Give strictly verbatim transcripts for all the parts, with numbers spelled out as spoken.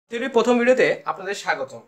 থিওরির প্রথম ভিডিওতে আপনাদের স্বাগতম।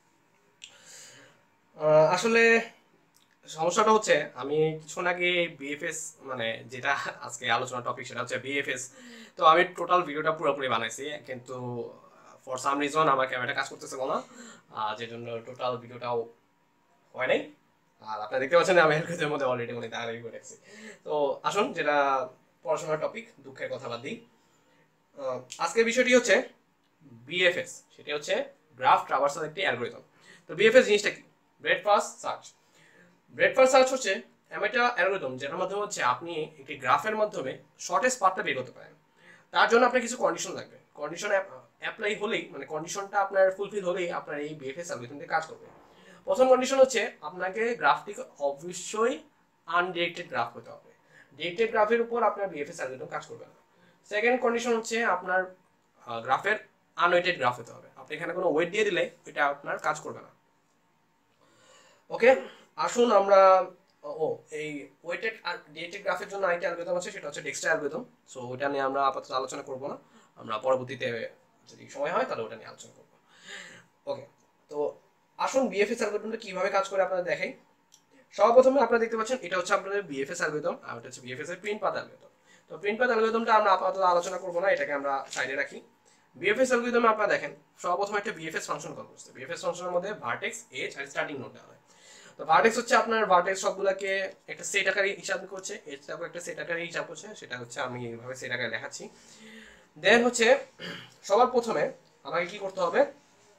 আহ, আসলে সমস্যাটা হচ্ছে আমি কিছুক্ষণ আগে বিএফএস মানে যেটা আজকে আলোচনা টপিক সেটা হচ্ছে বিএফএস। তো আমি টোটাল ভিডিওটা পুরোপুরি বানাইছি, কিন্তু ফর সাম রিজন আমার ক্যামেরাটা কাজ করতেছিল না, আহ, যে জন্য টোটাল ভিডিওটাও হয় নাই। আর আপনারা দেখতে পাচ্ছেন আমি এর মধ্যে অলরেডি অনেক তাড়াতাড়ি করে রাখছি। তো আসুন, যেটা পড়াশোনার টপিক, দুঃখের কথা বাদ দিই। আহ, আজকের বিষয়টি হচ্ছে বিএফএস, সেটি হচ্ছে গ্রাফ ট্রাভার্সাল একটি অ্যালগরিদম। তো বিএফএস জিনিসটা কি? Breadth first search. Breadth first search হচ্ছে এমন একটা অ্যালগরিদম যেটার মাধ্যমে হচ্ছে আপনি একটি গ্রাফের মাধ্যমে শর্টেস্ট পাথটা বের করতে পারেন। তার জন্য আপনার কিছু কন্ডিশন লাগবে। কন্ডিশন অ্যাপ্লাই হলেই, মানে কন্ডিশনটা আপনার ফুলফিল হলেই আপনার এই বিএফএস অ্যালগরিদমটি কাজ করবে। প্রথম কন্ডিশন হচ্ছে আপনাকে গ্রাফটিকে অবশ্যই আনডিরেক্টেড গ্রাফ হতে হবে। ডিরেক্টেড গ্রাফের উপর আপনার বিএফএস অ্যালগরিদম কাজ করবে না। সেকেন্ড কন্ডিশন হচ্ছে আপনার গ্রাফের আনওয়েটেড গ্রাফ হতে হবে। আপনি এখানে কোনো ওয়েট দিয়ে দিলে এটা আপনার কাজ করবে না। ওকে, আসুন আমরা ও এই ওয়েটেড আর ডিরেক্টেড গ্রাফের জন্য আরেকটা অ্যালগরিদম আছে, সেটা হচ্ছে ডেক্সট্রা অ্যালগরিদম। সো ওটা নিয়ে আমরা আপাতত আলোচনা করব না, আমরা পরবর্তীতে যদি সময় হয় তাহলে ওটা নিয়ে আলোচনা করব। ওকে, তো আসুন বিএফএস অ্যালগরিদমটা কিভাবে কাজ করে আপনাদের দেখাই। সর্বপ্রথমে আপনারা দেখতে পাচ্ছেন এটা হচ্ছে আপনাদের বিএফএস অ্যালগরিদম, আর এটা হচ্ছে বিএফএস এর প্রিন্ট পাথ অ্যালগরিদম। তো প্রিন্ট পাথ অ্যালগরিদমটা আমরা আপাতত আলোচনা করব না, এটাকে আমরা সাইডে রাখি। বিএফএস অ্যালগরিদমে আপনারা দেখেন সর্বপ্রথম একটা বিএফএস ফাংশন কল করছে। বিএফএস ফাংশনের মধ্যে ভার্টেক্স, এজ আর স্টার্টিং নোড দেওয়া হয়। তো ভার্টেক্স হচ্ছে আপনার ভার্টেক্স সবগুলোকে একটা সেট আকারে হিসাব করছে, এজটাকে একটা সেট আকারে হিসাব করছে, সেটা হচ্ছে আমি এইভাবে সেট আকারে দেখাচ্ছি। দেন হচ্ছে সবার প্রথমে আমাকে কি করতে হবে,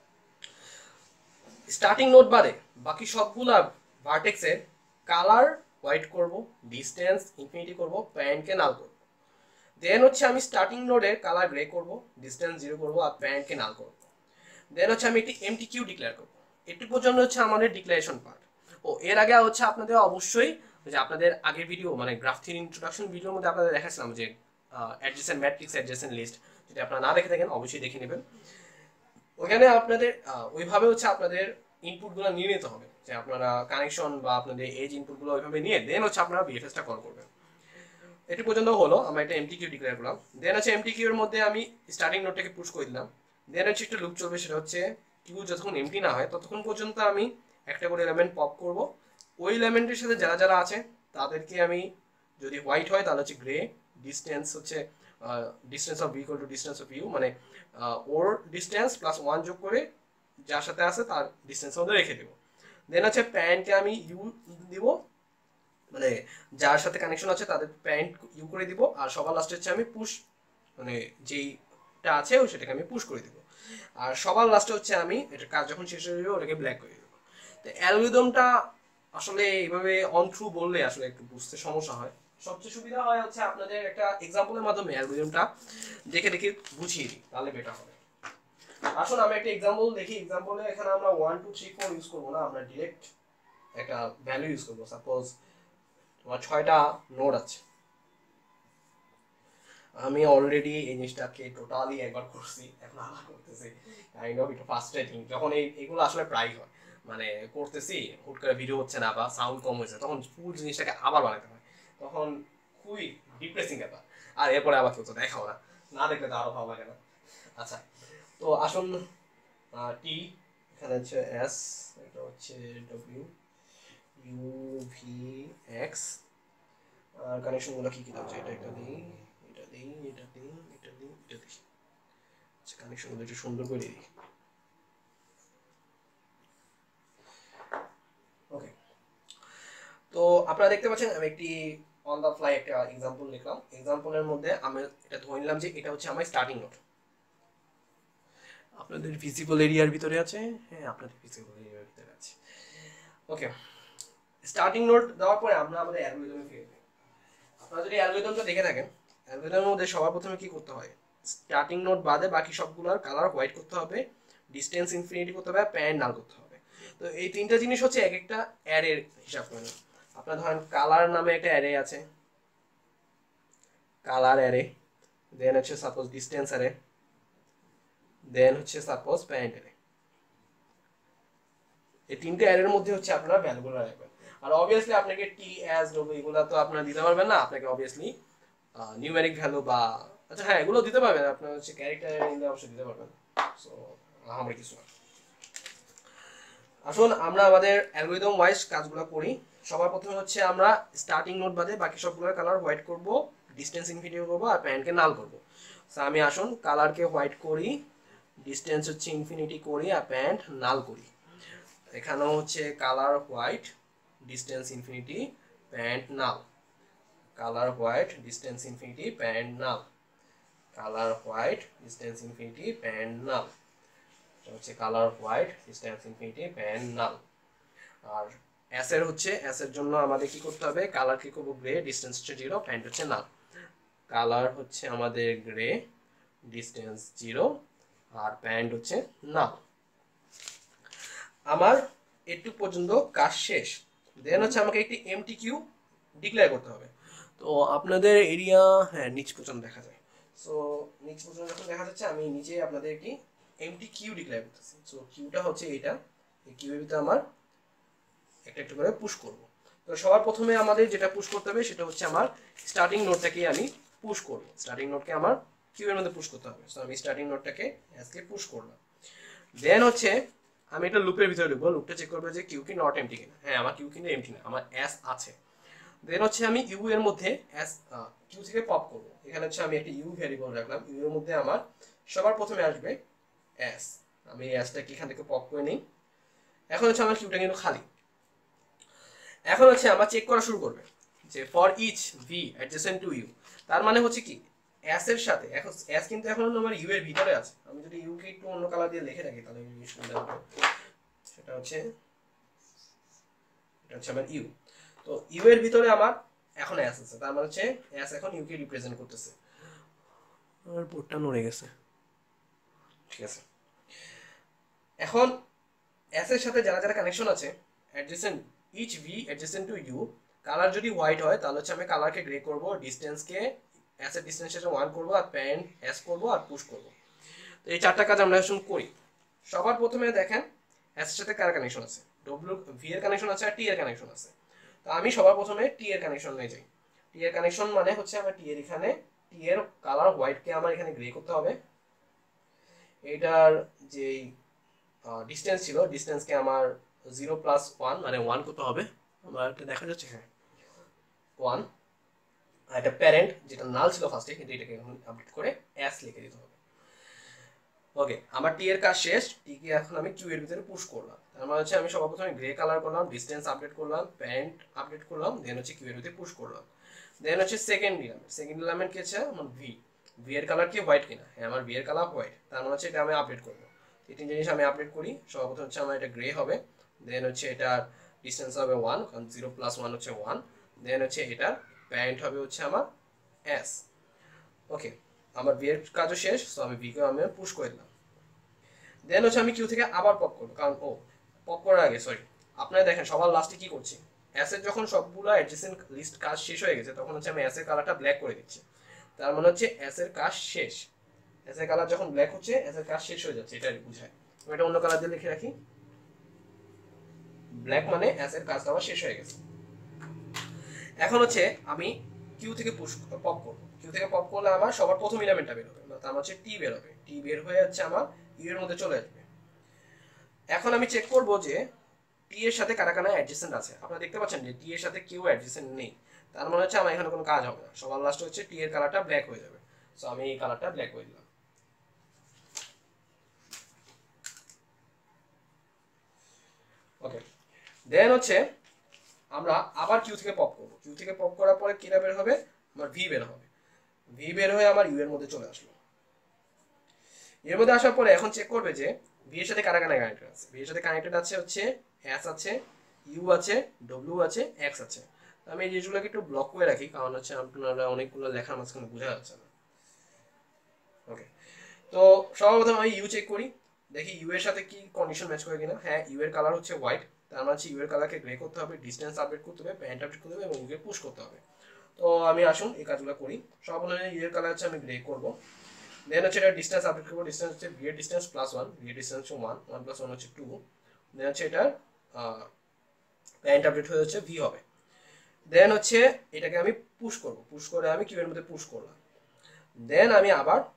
স্টার্টিং নোড বাদে বাকি সবগুলা ভার্টেক্সে কালার হোয়াইট করব, ডিসটেন্স ইনফিনিটি করব, প্যারেন্টকে নাল করব। দেন হচ্ছে আমি স্টার্টিং নোডে কালার গ্রে করব, ডিসটেন্স জিরো করব আর প্যারেন্টকে নাল করব। দেন হচ্ছে আমি একটি এমটি কিউ ডিক্লেয়ার করব। এটি পর্যন্ত হচ্ছে আমাদের ডিক্লারেশন পার্ট। ও এর আগে হচ্ছে আপনাদের অবশ্যই যে আপনাদের আগের ভিডিও মানে গ্রাফ থিওরি ইন্ট্রোডাকশন ভিডিওর মধ্যে আপনাদের দেখাচ্ছিলাম যে অ্যাডজেসেন্ট ম্যাট্রিক্স, অ্যাডজেসেন্ট লিস্ট। যদি আপনারা না দেখে থাকেন অবশ্যই দেখে নেবেন। ওইখানে আপনাদের ওইভাবে হচ্ছে আপনাদের ইনপুটগুলো নিয়ে নিতে হবে, যে আপনারা কানেকশন বা আপনাদের এজ ইনপুটগুলো ওইভাবে নিয়ে দেন হচ্ছে আপনারা বিএফএসটা কল করবেন। এটি পর্যন্ত হলো, আমরা একটা এমটি কিউ ডিক্লেয়ার করলাম। দেন হচ্ছে এমটি কিউ এর মধ্যে আমি স্টার্টিং নোটটাকে পুশ করে দিলাম। দেন হচ্ছে একটা লুপ চলবে, সেটা হচ্ছে কিউ যতক্ষণ এমটি না হয় ততক্ষণ পর্যন্ত আমি একটা করে এলিমেন্ট পপ করব। ওই এলিমেন্টের সাথে যারা যারা আছে তাদেরকে আমি, যদি হোয়াইট হয় তাহলে হচ্ছে গ্রে, ডিস্টেন্স হচ্ছে distance of V equal to distance of U, মানে ওর ডিস্টেন্স প্লাস ওয়ান যোগ করে যার সাথে আছে তার ডিস্টেন্সের মধ্যে রেখে দেবো। দেন হচ্ছে প্যারেন্টকে আমি ইউ দিব, মানে যার সাথে কানেকশন আছে তাদের প্যারেন্ট ইউ করে দিব। আর সবার লাস্টে হচ্ছে আমি পুশ, মানে যেইটা আছে সেটাকে আমি পুশ করে দিব। আর সবার লাস্টে হচ্ছে আমি এটার কাজ যখন শেষ হয়ে যাবে ওটাকে ব্ল্যাক করে দেবো। তো অ্যালগরিদমটা আসলে এইভাবে অন থ্রু বললে আসলে একটু বুঝতে সমস্যা হয়। সবচেয়ে সুবিধা হয় হচ্ছে আপনাদের একটা এক্সাম্পলের মাধ্যমে অ্যালগরিদমটা দেখে দেখে বুঝিয়ে দিই, তাহলে বেটার হবে। আসুন আমি একটা এক্সাম্পল দেখি। এক্সাম্পলে এখানে আমরা one two three four use করবো না, আমরা ডিরেক্ট একটা ভ্যালু ইউজ করবো। সাপোজ তোমার ছয়টা নোড আছে। আমি অলরেডি এই জিনিসটাকে টোটালি একবার করছি, এখন আবার করতেছি। কাইন্ড অফ একটু ফার্স্ট্রেটিং যখন এই এগুলো আসলে প্রায় হয়, মানে করতেছি হুট করে ভিডিও হচ্ছে না বা সাউন্ড কম হয়েছে, তখন ফুল জিনিসটাকে আবার বানাতে হয়, তখন খুবই ডিপ্রেসিং ব্যাপার। আর এরপরে আবার কেউ তো দেখাও না, না দেখলে তো আরো ভালো লাগে না। আচ্ছা, তো আসুন টি, এখানে হচ্ছে এস, এটা হচ্ছে ডব্লিউ, ইউ ভি এক্স। আর কানেকশনগুলো কি কি দেওয়া যায়, এটা একটা দিই, এটা দিই, এটা দিই, এটা দিই, এটা দিই। আচ্ছা, কানেকশনগুলো একটু সুন্দর করে দিই। ওকে, তো আপনারা দেখতে পাচ্ছেন আমি একটি অন দ্য ফ্লাই একটা এক্সাম্পল লিখলাম। এক্সাম্পলের মধ্যে আমি এটা ধরে নিলাম যে এটা হচ্ছে আমার স্টার্টিং নোট। আপনাদের ভিজিবল এরিয়ার ভিতরে আছে? হ্যাঁ, আপনাদের ভিজিবল এরিয়ার ভিতরে আছে। ওকে, স্টার্টিং নোট দেওয়ার পরে আমরা আমাদের অ্যালগরিদমে ফিরে যাই। আপনারা যদি অ্যালগরিদমটা দেখে থাকেন, অ্যালগরিদমের মধ্যে সবার প্রথমে কি করতে হয়, স্টার্টিং নোট বাদে বাকি সবগুলোর কালার হোয়াইট করতে হবে, ডিসটেন্স ইনফিনিটি করতে হবে, প্যারেন্ট নাল করতে হবে। তো এই তিনটা জিনিস হচ্ছে এক একটা অ্যারের হিসাব করে। আপনার ধরেন কালার নামে একটা অ্যারে আছে, কালার অ্যারে। দেন হচ্ছে সাপোজ ডিসটেন্স অ্যারে, দেন হচ্ছে সাপোজ প্যারেন্ট অ্যারে। এই তিনটে অ্যারের মধ্যে হচ্ছে আপনারা ভ্যালুগুলো রাখবেন। আর অবভিয়াসলি আপনাকে টি এস ডব্লিউ এগুলো তো আপনারা দিতে পারবেন না, আপনাকে অবভিয়াসলি নিউমেরিক ভ্যালু বা, আচ্ছা হ্যাঁ এগুলো দিতে পারবেন, আপনার হচ্ছে ক্যারেক্টার ইন অবশ্যই দিতে পারবেন। সো আমার কিছু না। আসুন আমরা আমাদের অ্যালগরিদম ওয়াইজ কাজগুলো করি। সবার প্রথমে হচ্ছে আমরা স্টার্টিং নোট বাদে বাকি সবগুলোর কালার হোয়াইট করব, ডিস্টেন্স ইনফিনিটি করব আর প্যান্টকে নাল করব। সো আমি আসুন কালারকে হোয়াইট করি, ডিস্টেন্স হচ্ছে ইনফিনিটি করি আর প্যান্ট নাল করি। এখানেও হচ্ছে colour white, distance infinity, pant null. Colour white, distance infinity, pant null. Colour white, distance infinity, pant null. হচ্ছে colour white, distance infinity, pant null. আর এস এর হচ্ছে এস এর জন্য আমাদের কি করতে হবে, কালার কি করবো গ্রে, ডিস্টেন্স হচ্ছে জিরো, প্যান্ট হচ্ছে নাল। কালার হচ্ছে আমাদের গ্রে, ডিস্টেন্স জিরো আর প্যান্ট হচ্ছে নাল। আমার এটুক পর্যন্ত কাজ শেষ। দেন হচ্ছে আমাকে একটি এমটি কিউ ডিক্লেয়ার করতে হবে। তো আপনাদের এরিয়া হ্যাঁ নিচ পর্যন্ত দেখা যায়। সো নিচ পর্যন্ত যখন দেখা যাচ্ছে আমি নিচে আপনাদের একটি এমটি কিউ ডিক্লেয়ার করতেছি। সো কিউটা হচ্ছে এইটা, এই কিউয়ের ভিতরে আমার একটা একটা করে পুশ করব। তো সবার প্রথমে আমাদের যেটা পুশ করতে হবে সেটা হচ্ছে আমার স্টার্টিং নোটটাকে আমি পুশ করব। স্টার্টিং নোটকে আমার কিউ এর মধ্যে পুশ করতে হবে। সো আমি স্টার্টিং নোটটাকে এসকে পুশ করলাম। দেন হচ্ছে আমি এটা লুপের ভিতরে ঢুকবো, লুপটা চেক করবো যে কিউ কি নট এমটি কিনা। হ্যাঁ আমার কিউ কিন্তু এমটি না, আমার এস আছে। দেন হচ্ছে আমি ইউ এর মধ্যে এস কিউ থেকে পপ করবো। এখানে হচ্ছে আমি একটা ইউ ভ্যারিয়েবল রাখলাম, ইউ এর মধ্যে আমার সবার প্রথমে আসবে এস। আমি এসটাকে এখান থেকে পপ করে নিই। এখন হচ্ছে আমার কিউটা কিন্তু খালি। এখন হচ্ছে আমরা চেক করা শুরু করবে যে for each V adjacent to U, তার মানে হচ্ছে কি এস এর সাথে, এখন এস কিন্তু এখন আমার ইউ এর ভিতরে আছে। আমি যদি ইউ কে একটু অন্য কালার দিয়ে লিখে রাখি তাহলে সুবিধা হবে। সেটা হচ্ছে এটা হচ্ছে আমার ইউ। তো ইউ এর ভিতরে আমার এখন এস আছে, তার মানে হচ্ছে এস এখন ইউ কে রিপ্রেজেন্ট করতেছে। আর বোর্ডটা নড়ে গেছে, ঠিক আছে। এখন এস এর সাথে যারা যারা কানেকশন আছে adjacent each V adjacent to U, colour যদি হোয়াইট হয় তাহলে হচ্ছে আমি কালারকে গ্রে করব, ডিসটেন্সকে এস এর ডিসটেন্স সাথে ওয়ান করব আর প্যান্ট এস করব আর পুশ করব। তো এই চারটা কাজ আমরা এখন করি। সবার প্রথমে দেখেন এস এর সাথে কার কানেকশন আছে, ডব্লিউ ভি এর কানেকশন আছে আর টি এর কানেকশন আছে। তো আমি সবার প্রথমে টি এর কানেকশন নিয়ে যাই। টি এর কানেকশন মানে হচ্ছে আমার টি এর এখানে টি এর কালার হোয়াইটকে আমার এখানে গ্রে করতে হবে। এটার যেই ডিস্টেন্স ছিল ডিস্টেন্সকে আমার জিরো প্লাস ওয়ান মানে ওয়ান করতে হবে। আমার এটা দেখা যাচ্ছে, হ্যাঁ ওয়ান। আর একটা প্যারেন্ট যেটা নাল ছিল ফার্স্টে, কিন্তু এটাকে এখন আপডেট করে এস লিখে দিতে হবে। ওকে আমার টি এর কাজ শেষ। টি কে এখন আমি কিউ এর ভিতরে পুশ করলাম। তার মানে হচ্ছে আমি সবার প্রথমে গ্রে কালার করলাম, ডিস্টেন্স আপডেট করলাম, প্যারেন্ট আপডেট করলাম, দেন হচ্ছে কিউ এর ভিতরে পুশ করলাম। দেন হচ্ছে সেকেন্ড ইলামেন্ট, সেকেন্ড ইলামেন্ট কি আছে আমার ভি, ভি এর কালার কি হোয়াইট কিনা, হ্যাঁ আমার ভি এর কালার হোয়াইট, তার মানে হচ্ছে এটা আমি আপডেট করবো। এই তিন জিনিস আমি আপডেট করি। সর্বপ্রথম হচ্ছে আমার এটা গ্রে হবে, দেন হচ্ছে এটার ডিস্টেন্স হবে ওয়ান, কারণ জিরো প্লাস ওয়ান হচ্ছে ওয়ান। দেন হচ্ছে এটার প্যারেন্ট হবে হচ্ছে আমার এস। ওকে আমার ভি এর কাজও শেষ। সো আমি ভি কে আমি পুশ করে দিলাম। দেন হচ্ছে আমি কিউ থেকে আবার পপ করবো, কারণ ও পপ করার আগে সরি আপনারা দেখেন সবার লাস্টে কি করছি, এস এর যখন সবগুলো অ্যাডজেসেন্ট লিস্ট কাজ শেষ হয়ে গেছে তখন হচ্ছে আমি এস এর কালারটা ব্ল্যাক করে দিচ্ছি। তার মানে হচ্ছে এস এর কাজ শেষ। এস এর কালার যখন ব্ল্যাক হচ্ছে এস এর কাজ শেষ হয়ে যাচ্ছে, এটা বুঝায়। আমি এটা অন্য কালার দিয়ে লিখে রাখি, ব্ল্যাক মানে এস এর কাজটা আমার শেষ হয়ে গেছে। এখন হচ্ছে আমি কিউ থেকে পুশ পপ করবো। কিউ থেকে পপ করলে আমার সবার প্রথম ইলেমেন্টটা বের হবে, তার মানে হচ্ছে টি বের হবে। টি বের হয়ে যাচ্ছে আমার ইউ এর মধ্যে চলে আসবে। এখন আমি চেক করব যে টি এর সাথে কারা কারা অ্যাডজেসেন্ট আছে। আপনারা দেখতে পাচ্ছেন যে টি এর সাথে কেউ অ্যাডজেসেন্ট নেই, তার মানে হচ্ছে আমার এখানে কোনো কাজ হবে না। সবার লাস্ট হচ্ছে টি এর কালারটা ব্ল্যাক হয়ে যাবে। সো আমি এই কালারটা ব্ল্যাক করে দিলাম। ওকে দেন হচ্ছে আমরা আবার কিউ থেকে পপ করব। কিউ থেকে পপ করার পরে কিটা বের হবে, আমার ভি বের হবে। ভি বের হয়ে আমার ইউ এর মধ্যে চলে আসলো। এর মধ্যে আসার পরে এখন চেক করবে যে ভি এর সাথে কারা কারা কানেক্টেড আছে। ভি এর সাথে কানেক্টেড আছে হচ্ছে এস আছে, ইউ আছে, ডব্লিউ আছে, এক্স আছে। আমি এই জিনিসগুলোকে একটু ব্লক করে রাখি, কারণ হচ্ছে আপনারা অনেকগুলো লেখার মাঝখানে বোঝা যাচ্ছে না। ওকে তো সর্বপ্রথম আমি ইউ চেক করি, দেখি ইউ এর সাথে কি কন্ডিশন ম্যাচ করে কিনা। হ্যাঁ ইউ এর কালার হচ্ছে হোয়াইট, তার মানে হচ্ছে ইউ এর কালারকে গ্রে করতে হবে, ডিস্টেন্স আপডেট করতে হবে, প্যারেন্ট আপডেট করতে হবে এবং ইউকে পুশ করতে হবে। তো আমি আসুন এই কাজগুলো করি। সর্বপ্রথমে ইউ এর কালার হচ্ছে আমি গ্রে করবো। দেন হচ্ছে এটা ডিস্টেন্স আপডেট করবো। ডিস্টেন্স হচ্ছে ভি এর ডিস্টেন্স প্লাস ওয়ান, ভি এর ডিস্টেন্স হচ্ছে ওয়ান, ওয়ান প্লাস ওয়ান হচ্ছে টু। দেন হচ্ছে এটা প্যারেন্ট আপডেট হয়ে হচ্ছে ভি হবে। দেন হচ্ছে এটাকে আমি পুশ করবো, পুশ করে আমি কিউ এর মধ্যে পুশ করলাম। দেন আমি আবার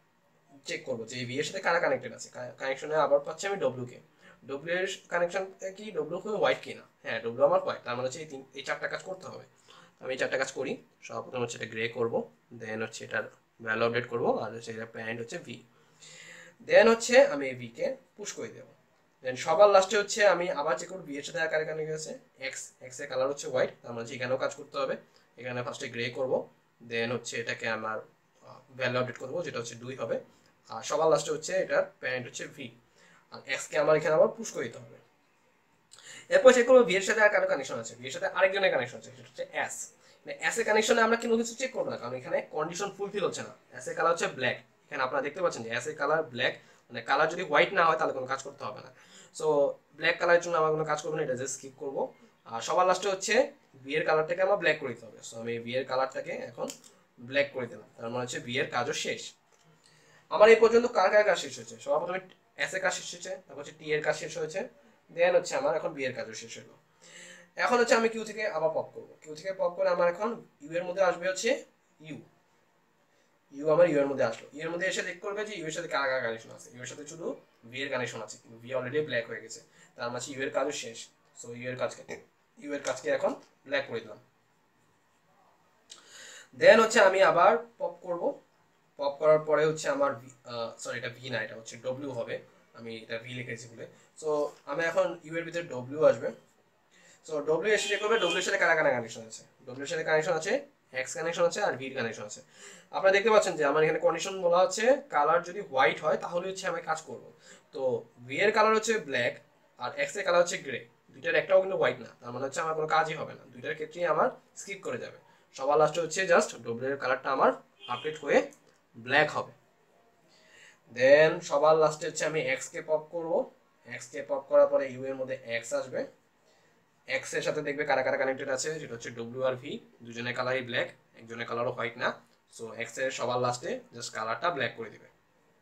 চেক করবো যে এই ভি এর সাথে কারা কানেক্টেড আছে। কানেকশনে আবার পাচ্ছি আমি ডব্লিউ কে, ডব্লিউ এর কানেকশন কি ডব্লিউ কি হোয়াইট কিনা, হ্যাঁ ডব্লিউ আমার হোয়াইট, তার মানে হচ্ছে এই তিন এই চারটা কাজ করতে হবে। আমি এই চারটা কাজ করি। সর্বপ্রথম হচ্ছে এটা গ্রে করবো, দেন হচ্ছে এটার ভ্যালু আপডেট করবো, আর হচ্ছে এটা প্যান্ট হচ্ছে ভি, দেন হচ্ছে আমি এই ভি কে পুশ করে দেবো। দেন সবার লাস্টে হচ্ছে আমি আবার চেক করবো ভি এর সাথে কারা কানেক্ট আছে, এক্স এক্স এর কালার হচ্ছে হোয়াইট, তার মানে এখানেও কাজ করতে হবে। এখানে ফার্স্টে গ্রে করবো, দেন হচ্ছে এটাকে আমার ভ্যালু আপডেট করবো যেটা হচ্ছে দুই হবে, আর সবার লাস্টে হচ্ছে এটার প্যারেন্ট হচ্ছে ভি, আর এক্স কে আমার এখানে আবার পুশ করে দিতে হবে। এরপর চেক করবো ভি এর সাথে আর কারো কানেকশন আছে, ভি এর সাথে আরেকজনের কানেকশন আছে সেটা হচ্ছে এস। এস এর কানেকশনে আমরা কোনো কিছু চেক করবো না, কারণ এখানে কন্ডিশন ফুলফিল হচ্ছে না। এস এর কালার হচ্ছে ব্ল্যাক, এখানে আপনারা দেখতে পাচ্ছেন যে এস এর কালার ব্ল্যাক, মানে কালার যদি হোয়াইট না হয় তাহলে কোনো কাজ করতে হবে না। সো ব্ল্যাক কালারের জন্য আমার কোনো কাজ করবো না, এটা জাস্ট স্কিপ করবো। আর সবার লাস্টে হচ্ছে ভি এর কালারটাকে আমার ব্ল্যাক করে দিতে হবে। সো আমি ভি এর কালারটাকে এখন ব্ল্যাক করে দিলাম, তার মানে হচ্ছে ভি এর কাজও শেষ। আমার এই পর্যন্ত কার কার কাজ শেষ হয়েছে, সবার প্রথমে এস এর কাজ শেষ হয়েছে, তারপর হচ্ছে টি এর কাজ শেষ হয়েছে, দেন হচ্ছে আমার এখন বি এর কাজও শেষ হলো। এখন হচ্ছে আমি কিউ থেকে আবার পপ করবো, কিউ থেকে পপ করে আমার এখন ইউ এর মধ্যে আসবে হচ্ছে ইউ, ইউ আমার ইউ এর মধ্যে আসলো। ইউ এর মধ্যে এসে চেক করবে যে ইউ এর সাথে কার কার কানেকশন আছে, ইউ এর সাথে শুধু ভি এর কানেকশন আছে, কিন্তু ভি অলরেডি ব্ল্যাক হয়ে গেছে, তার মানে ইউ এর কাজও শেষ। সো ইউ এর কাজকে ইউ এর কাজকে এখন ব্ল্যাক করে দিলাম। দেন হচ্ছে আমি আবার পপ করব, পপ করার পরে হচ্ছে আমার সরি এটা ভি না, এটা হচ্ছে ডব্লিউ হবে, আমি এটা ভি লিখেছি বলে। সো আমি এখন ইউ এর ভিতরে ডব্লিউ আসবে। সো ডব্লিউ এসে চেক করবে ডব্লিউ এর সাথে কারা কারা কানেকশন আছে, ডব্লিউ এর সাথে কানেকশন আছে, এক্স কানেকশন আছে, আর ভি কানেকশন আছে। আপনারা দেখতে পাচ্ছেন যে আমার এখানে কন্ডিশন বলা আছে কালার যদি হোয়াইট হয় তাহলে হচ্ছে আমি কাজ করব। তো ভি এর কালার হচ্ছে ব্ল্যাক আর এক্স এর কালার হচ্ছে গ্রে, দুইটার একটাও কিন্তু হোয়াইট না, তার মানে হচ্ছে আমার কোনো কাজই হবে না, দুইটার ক্ষেত্রেই আমার স্কিপ করে যাবে। সবার লাস্টে হচ্ছে জাস্ট ডব্লিউ এর কালারটা আমার আপডেট হয়ে ব্ল্যাক হবে। দেন সবার লাস্টে হচ্ছে আমি এক্স কে পপ করব, এক্স কে পপ করার পরে ইউ এর মধ্যে এক্স আসবে, এক্স এর সাথে দেখবে কারা কারা কানেক্টেড আছে, যেটা হচ্ছে ডব্লিউ আর ভি, দুজনের কালারই ব্ল্যাক, একজনের কালারও হোয়াইট না। সো এক্স এর সবার লাস্টে জাস্ট কালারটা ব্ল্যাক করে দিবে।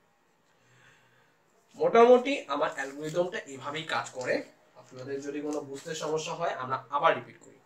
মোটামুটি আমার অ্যালগরিদমটা এইভাবেই কাজ করে। আপনাদের যদি কোনো বুঝতে সমস্যা হয় আমরা আবার রিপিট করি।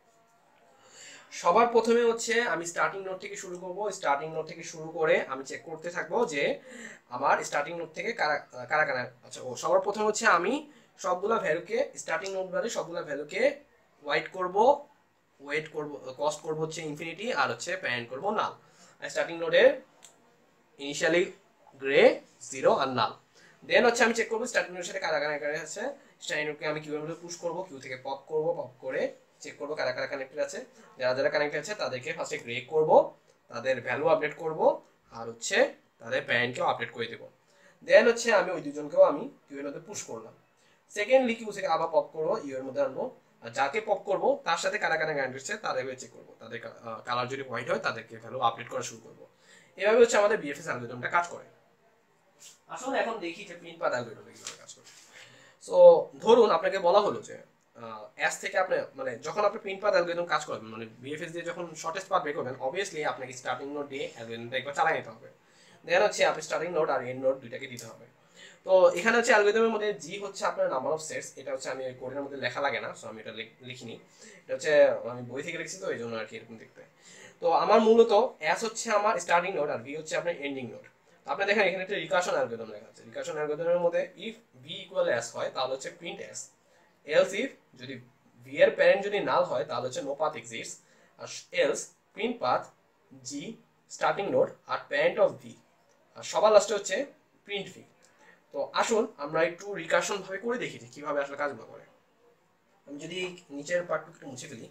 সবার প্রথমে হচ্ছে আমি স্টার্টিং নোড থেকে শুরু করব, স্টার্টিং নোড থেকে শুরু করে আমি চেক করতে থাকবো যে আমার স্টার্টিং নোড থেকে কারা কারা কারা আচ্ছা ও সবার প্রথমে হচ্ছে আমি সবগুলা ভ্যালুকে স্টার্টিং নোড বাদে সবগুলা ভ্যালুকে ওয়াইট করব, ওয়েট করব, কস্ট করব হচ্ছে ইনফিনিটি, আর হচ্ছে প্যারেন্ট করব নাল। স্টার্টিং নোডে ইনিশিয়ালি গ্রে জিরো আর নাল। দেন হচ্ছে আমি চেক করব স্টার্টিং নোডের সাথে কারা কারা কানেক্টেড আছে, স্টার্টিং নোডকে আমি কিউ এর মধ্যে পুশ করব, কিউ থেকে পপ করব, পপ করে চেক করব কারা কারা কানেক্টেড আছে, যারা যারা কানেক্টেড আছে তাদেরকে ফার্স্টে গ্রে করব, তাদের ভ্যালু আপডেট করব, আর হচ্ছে তাদের প্যারেন্টকেও আপডেট করে দেব। দেন হচ্ছে আমি ওই দুজনকেও আমি কিউ এর মধ্যে পুশ করলাম। সেকেন্ডলি কিউ থেকে আবার পপ করবো, ইউ এর মধ্যে আনবো, আর যাকে পপ করব তার সাথে কারা কারা কানেক্ট হচ্ছে তাদেরকে চেক করব, তাদের কালার যদি হোয়াইট হয় তাদেরকে ভ্যালু আপডেট করা শুরু করব। এভাবে হচ্ছে আমাদের বিএফএস অ্যালগরিদমটা কাজ করে। আসলে এখন দেখি যে প্রিন্ট পাথ অ্যালগরিদমটা কিভাবে কাজ করে। সো ধরুন আপনাকে বলা হলো যে এস থেকে আপনি মানে যখন আপনি প্রিন্ট পাথ অ্যালগরিদম কাজ করবেন, মানে বিএফএস দিয়ে যখন শর্টেস্ট পাথ বের করবেন, অবভিয়াসলি আপনাকে স্টার্টিং নোড দিয়ে অ্যালগরিদমটা একবার চালাই নিতে হবে। দেন হচ্ছে আপনি স্টার্টিং নোড আর এন্ড নোড দুইটাকে দিতে হবে। তো এখানে হচ্ছে অ্যালগরিদমের মধ্যে জি হচ্ছে আপনার নাম্বার অফ সেটস, এটা হচ্ছে আমি কোডের মধ্যে লেখা লাগে না, সো আমি এটা লিখিনি, এটা হচ্ছে আমি বই থেকে লিখছি তো এই জন্য আর কি এরকম দেখতে। তো আমার মূলত এস হচ্ছে আমার স্টার্টিং নোড আর ভি হচ্ছে আপনার এন্ডিং নোড। আপনি দেখেন এখানে একটা রিকার্শন অ্যালগরিদম লেখা আছে, রিকার্শন অ্যালগরিদমের মধ্যে ইফ ভি ইকুয়াল এস হয় তাহলে হচ্ছে প্রিন্ট এস, এলস ইফ যদি ভি এর প্যারেন্ট যদি নাল হয় তাহলে হচ্ছে নো পাথ এক্সিস্টস, আর else print path G starting node আর প্যারেন্ট অফ ভি, আর সবার লাস্টে হচ্ছে প্রিন্ট ভি। তো আসুন আমরা একটু রিকার্শন ভাবে করে দেখি যে কিভাবে আসলে কাজগুলো করে। আমি যদি নিচের পার্টটুকু একটু মুছে ফেলি,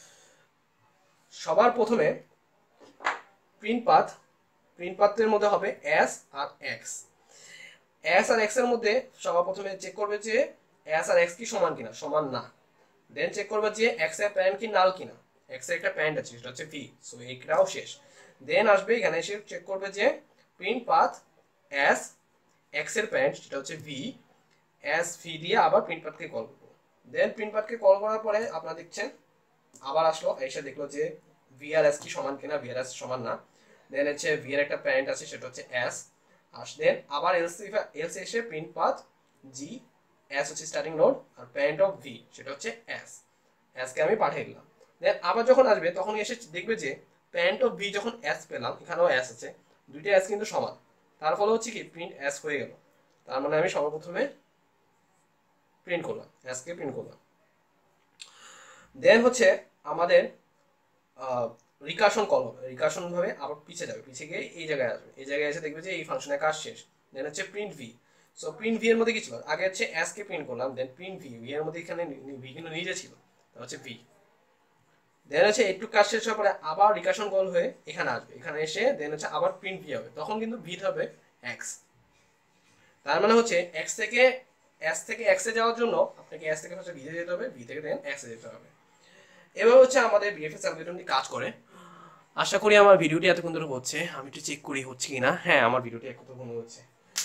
সবার প্রথমে প্রিন্ট পাথ, প্রিন্ট পাথের মধ্যে হবে এস আর এক্স, এস আর এক্স এর মধ্যে সবার প্রথমে চেক করবে যে এস আর এক্স কি সমান কিনা, সমান না। দেন চেক করবে যে এক্স এর প্যারেন্ট কি নাল কিনা, এক্স এর একটা প্যারেন্ট আছে সেটা হচ্ছে ভি, সো এইটাও শেষ। দেন আসবে এখানে এসে চেক করবে যে প্রিন্ট পাথ এস এক্স এর প্যারেন্ট সেটা হচ্ছে ভি, এস ভি দিয়ে আবার প্রিন্ট পাথকে কল করবো। দেন প্রিন্ট পাথকে কল করার পরে আপনারা দেখছেন আবার আসলো, এসে দেখলো যে ভি আর এস কি সমান কিনা, ভি আর এস সমান না। দেন হচ্ছে ভি এর একটা প্যারেন্ট আছে সেটা হচ্ছে এস, আর দেন আবার এলস এলস এসে প্রিন্ট পাথ জি, এস হচ্ছে স্টার্টিং নোড আর প্যারেন্ট অফ ভি সেটা হচ্ছে এস, এস কে আমি পাঠিয়ে দিলাম। দেন আবার যখন আসবে তখন এসে দেখবে যে প্যারেন্ট অফ ভি যখন এস পেলাম, এখানেও এস আছে, দুইটা এস কিন্তু সমান, তার ফলে হচ্ছে কি প্রিন্ট অ্যাস হয়ে গেল। তার মানে আমি সর্বপ্রথমে প্রিন্ট করলাম, অ্যাসকে প্রিন্ট করলাম। দেন হচ্ছে আমাদের রিকার্শন কল হবে, রিকার্শন ভাবে আবার পিছে যাবে, পিছে গিয়ে এই জায়গায় আসবে, এই জায়গায় এসে দেখবে যে এই ফাংশনের কাজ শেষ। দেন হচ্ছে print V. So print V এর মধ্যে কি ছিল, আগে হচ্ছে এস কে প্রিন্ট করলাম, দেন প্রিন্ট ভি, ভি এর মধ্যে এখানে ভি কিন্তু নিজে ছিল, তার হচ্ছে ভি। দেন হচ্ছে একটু কাজ শেষ হওয়ার পরে আবার রিকার্শন কল হয়ে এখানে আসবে, এখানে এসে দেন হচ্ছে আবার প্রিন্ট ভি হবে, তখন কিন্তু ভি হবে এক্স। তার মানে হচ্ছে এক্স থেকে এস থেকে এক্স এ যাওয়ার জন্য আপনাকে এস থেকে হচ্ছে ভিতে যেতে হবে, ভি থেকে দেন এক্স এ যেতে হবে। এবার হচ্ছে আমাদের বিএফএস অ্যালগরিদমটি কাজ করে। আশা করি আমার ভিডিওটি এতক্ষণ ধরে হচ্ছে, আমি একটু চেক করি হচ্ছে কিনা। হ্যাঁ, আমার ভিডিওটি এতক্ষণ হচ্ছে।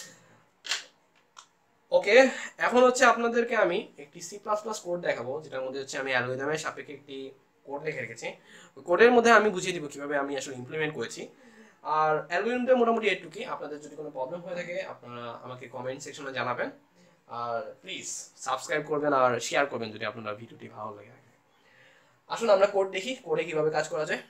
ওকে, এখন হচ্ছে আপনাদেরকে আমি একটি সি প্লাস প্লাস কোড দেখাবো, যেটার মধ্যে হচ্ছে আমি অ্যালগরিদমের সাপেক্ষে একটি কোড লিখে রেখেছি। কোডের মধ্যে আমি বুঝিয়ে দিব কিভাবে আমি আসলে ইমপ্লিমেন্ট করেছি। আর অ্যালগরিদমটা মোটামুটি এটুকুই। আপনাদের যদি কোনো প্রবলেম হয়ে থাকে আপনারা আমাকে কমেন্ট সেকশনে জানাবেন, আর প্লিজ সাবস্ক্রাইব করবেন আর শেয়ার করবেন যদি আপনার ভিডিওটি ভালো লাগে থাকে। আসুন আমরা কোড দেখি, কোডে কিভাবে কাজ করা যায়।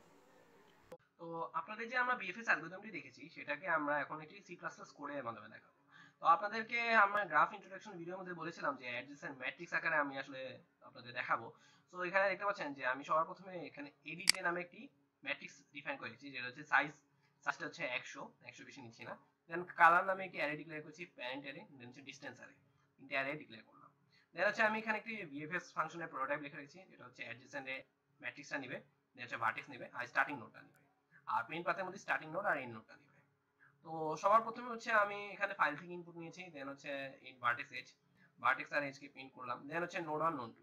তো আপনাদের যে আমরা বিএফএস অ্যালগরিদমটি দেখেছি সেটাকে আমরা এখন একটি সি প্লাস প্লাস কোডের মাধ্যমে দেখাবো। তো আপনাদেরকে আমরা গ্রাফ ইন্ট্রোডাকশন ভিডিওর মধ্যে বলেছিলাম যে অ্যাডজেসেন্ট ম্যাট্রিক্স আকারে আমি আসলে আপনাদের দেখাবো। তো এখানে দেখতে পাচ্ছেন যে আমি সবার প্রথমে এখানে এডিজে নামে একটি ম্যাট্রিক্স ডিফাইন করেছি, যেটা হচ্ছে সাইজ, সাইজটা হচ্ছে একশো, একশো বেশি নিচ্ছি না। দেন কালার নামে একটি অ্যারে ডিক্লেয়ার করেছি, প্যারেন্ট অ্যারে, দেন হচ্ছে ডিসটেন্স অ্যারে, তিনটে অ্যারে ডিক্লেয়ার করলাম। দেন হচ্ছে আমি এখানে একটি বিএফএস ফাংশনের প্রোটোটাইপ লিখে রেখেছি, যেটা হচ্ছে অ্যাডজেসেন্ট ম্যাট্রিক্সটা নেবে, দেন হচ্ছে ভার্টেক্স নেবে আর স্টার্টিং নোডটা নেবে, আর প্রিন্ট পাথের মধ্যে স্টার্টিং নোড আর এন্ড নোডটা নেবে। তো সবার প্রথমে হচ্ছে আমি এখানে ফাইল থেকে ইনপুট নিয়েছি, দেন হচ্ছে ইন ভার্টেক্স এজ, ভার্টেক্স আর এজ কে প্রিন্ট করলাম। দেন হচ্ছে node one node two,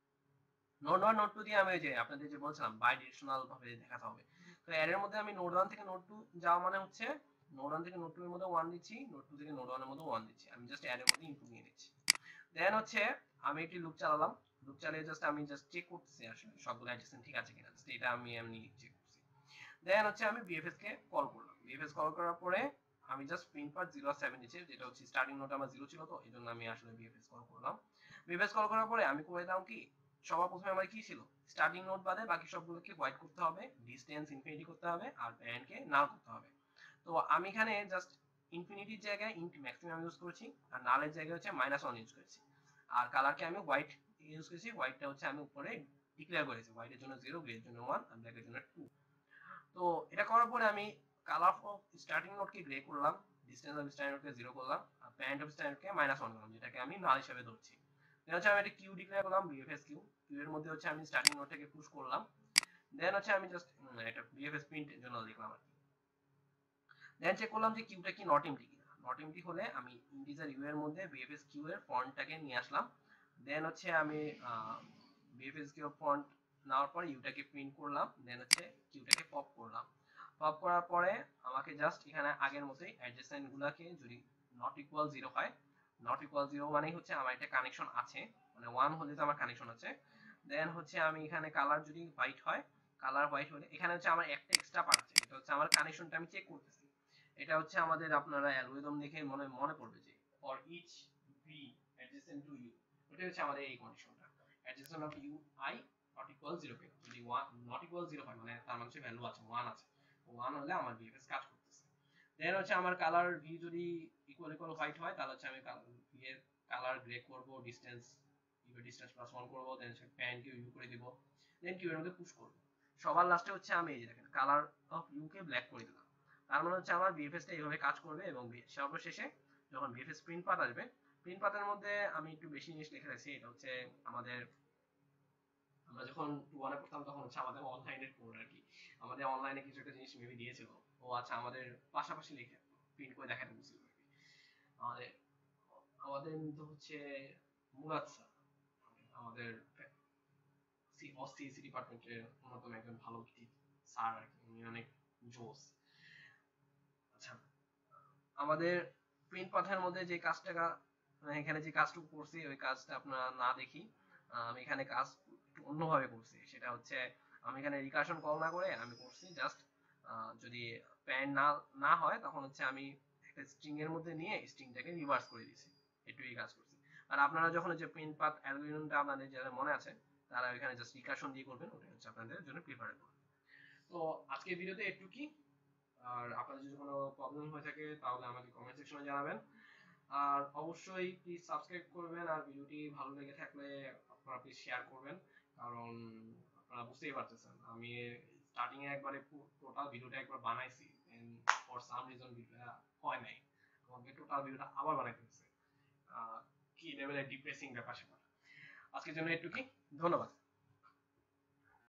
node one node two দিয়ে আমি যে আপনাদের যে বলছিলাম বাই ডিরেকশনাল ভাবে দেখাতে হবে। তো এর মধ্যে আমি নোড ওয়ান থেকে নোড টু যাওয়া মানে হচ্ছে নোড ওয়ান থেকে নোড টু এর মধ্যে ওয়ান দিচ্ছি, নোড টু থেকে নোড ওয়ান এর মধ্যে ওয়ান দিচ্ছি, আমি জাস্ট এর মধ্যে ইনপুট নিয়ে নিচ্ছি। দেন হচ্ছে আমি একটি লুপ চালালাম, লুপ চালিয়ে জাস্ট আমি জাস্ট চেক করতেছি আসলে সবগুলো অ্যাডজাসেন্ট ঠিক আছে কিনা, জাস্ট এটা আমি এমনি চেক করছি। দেন হচ্ছে আমি বিএফএস কে কল করলাম, বিএফএস কল করার পরে আমি just print part zero seven দিচ্ছি, যেটা হচ্ছে স্টার্টিং নোট আমার জিরো ছিল, তো এই জন্য আমি আসলে বিএফএস কল করলাম। বিএফএস কল করার পরে আমি করে দিলাম কি, সবার প্রথমে আমার কি ছিল, স্টার্টিং নোট বাদে বাকি সবগুলোকে হোয়াইট করতে হবে, ডিসটেন্স ইনফিনিটি করতে হবে, আর প্যারেন্ট কে নাল করতে হবে। তো আমি এখানে জাস্ট ইনফিনিটির জায়গায় ইন্ট ম্যাক্সিমাম ইউজ করেছি, আর নালের জায়গায় হচ্ছে মাইনাস ওয়ান ইউজ করেছি, আর কালারকে আমি হোয়াইট ইউজ করেছি, হোয়াইটটা হচ্ছে আমি উপরে ডিক্লেয়ার করেছি, হোয়াইটের জন্য জিরো, গ্রের জন্য ওয়ান, আর ব্ল্যাকের জন্য টু। তো এটা করার পরে আমি কালার অফ স্টার্টিং নোটকে গ্রে করলাম, ডিসটেন্স অফ স্টার্টিং নোটকে জিরো করলাম, আর প্যারেন্ট অফ স্টার্টিং নোটকে মাইনাস ওয়ান করলাম, যেটাকে আমি নাল হিসেবে ধরছি। দেন হচ্ছে আমি একটা কিউ ডিক্লেয়ার করলাম, বিএফএস কিউ, কিউ এর মধ্যে হচ্ছে আমি স্টার্টিং নোটটাকে পুশ করলাম। দেন হচ্ছে আমি জাস্ট এটা বিএফএস প্রিন্ট এর জন্য লিখলাম আর কি। দেন চেক করলাম যে কিউটা কি নট এমটি কিনা, নট এমটি হলে আমি ইন্টিজার ইউ এর মধ্যে বিএফএস কিউ এর ফন্টটাকে নিয়ে আসলাম। দেন হচ্ছে আমি বিএফএস কিউ ফন্ট নেওয়ার পরে ইউটাকে প্রিন্ট করলাম, দেন হচ্ছে কিউটাকে পপ করলাম। পপ করার পরে আমাকে জাস্ট এখানে আগের মতোই অ্যাডজেসেন্ট গুলাকে যদি নট ইকুয়াল জিরো হয়, নট ইকুয়াল জিরো মানে হচ্ছে আমার একটা কানেকশন আছে, মানে ওয়ান হলে তো আমার কানেকশন আছে। দেন হচ্ছে আমি এখানে কালার যদি হোয়াইট হয়, কালার হোয়াইট হলে এখানে হচ্ছে আমার একটা এক্সট্রা পার্ট আছে, এটা হচ্ছে আমার কানেকশনটা আমি চেক করতেছি। এটা হচ্ছে আমাদের আপনারা অ্যালগরিদম দেখে মনে মনে পড়বে যে for each V adjacent to U, এটা হচ্ছে আমাদের এই কন্ডিশনটা, adjacent of U I not equal zero পেল, যদি ওয়ান নট ইকুয়াল জিরো হয় মানে তার মানে হচ্ছে ভ্যালু আছে ওয়ান আছে, ওয়ান হলে আমার বিএফএস কাজ করতেছে। দেন হচ্ছে আমার কালার ভি যদি ইকুয়াল ইকুয়াল হোয়াইট হয় তাহলে হচ্ছে আমি ভি এর কালার গ্রে করব, ডিসটেন্স ইউ এর ডিসটেন্স প্লাস ওয়ান করব, দেন হচ্ছে প্যান কিউ ইউ করে দিব, দেন কিউ এর মধ্যে পুশ করব। সবার লাস্টে হচ্ছে আমি এই যে দেখেন কালার অফ ইউ কে ব্ল্যাক করে দিলাম। তার মানে হচ্ছে আমার বিএফএস টা এইভাবে কাজ করবে, এবং সর্বশেষে যখন বিএফএস প্রিন্ট পাথ আসবে, প্রিন্ট পাথের মধ্যে আমি একটু বেশি জিনিস লিখে রাখছি। এটা হচ্ছে আমাদের, আমরা যখন টু ওয়ানে পড়তাম তখন হচ্ছে আমাদের অনলাইনের কোড আর কি, আমাদের অনলাইনে কিছু একটা জিনিস মেবি দিয়েছিল, ও আচ্ছা আমাদের পাশাপাশি লিখে প্রিন্ট করে দেখাতে বলছিল আর কি। আমাদের আমাদের তো হচ্ছে মুরাদ স্যার, আমাদের সি অসিসি ডিপার্টমেন্টের অন্যতম একজন ভালো স্যার আর কি, উনি অনেক জোস। আচ্ছা, আমাদের প্রিন্ট পাথের মধ্যে যে কাজটা মানে এখানে যে কাজটুকু করছি ওই কাজটা আপনারা না দেখি, আমি এখানে কাজ একটু অন্যভাবে করছি। সেটা হচ্ছে আমি এখানে রিকার্শন কল না করে আমি করছি জাস্ট যদি প্যারেন্ট না না হয় তখন হচ্ছে আমি একটা স্ট্রিং এর মধ্যে নিয়ে স্ট্রিংটাকে রিভার্স করে দিয়েছি, এটুকুই কাজ করছি। আর আপনারা যখন যে প্রিন্ট পাথ অ্যালগরিদমটা আপনাদের যারা মনে আছে তারা এখানে জাস্ট রিকার্শন দিয়ে করবেন, ওটা হচ্ছে আপনাদের জন্য প্রিফারেবল। তো আজকের ভিডিওতে একটুকুই, আর আপনাদের যদি কোনো প্রবলেম হয়ে থাকে তাহলে আমাকে কমেন্ট সেকশনে জানাবেন। আর অবশ্যই প্লিজ সাবস্ক্রাইব করবেন, আর ভিডিওটি ভালো লেগে থাকলে আপনারা প্লিজ শেয়ার করবেন, কারণ আপনারা বুঝতেই পারতেছেন আমি স্টার্টিং এ একবারে টোটাল ভিডিওটা একবার বানাইছি, এন্ড ফর সাম রিজন ভিডিওটা হয় নাই, আমাকে টোটাল ভিডিওটা আবার বানাইতে হচ্ছে। কি লেভেলের ডিপ্রেসিং ব্যাপার সেটা। আজকের জন্য একটু কি ধন্যবাদ।